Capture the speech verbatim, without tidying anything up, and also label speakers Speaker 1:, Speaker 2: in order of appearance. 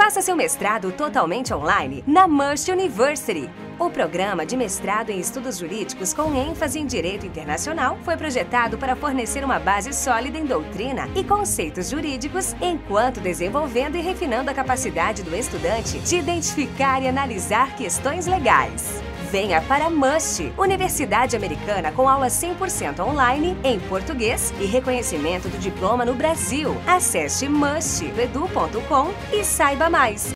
Speaker 1: Faça seu mestrado totalmente online na Must University. O programa de mestrado em estudos jurídicos com ênfase em direito internacional foi projetado para fornecer uma base sólida em doutrina e conceitos jurídicos, enquanto desenvolvendo e refinando a capacidade do estudante de identificar e analisar questões legais. Venha para Must, Universidade Americana com aula cem por cento online em português e reconhecimento do diploma no Brasil. Acesse must ponto edu ponto com e saiba mais.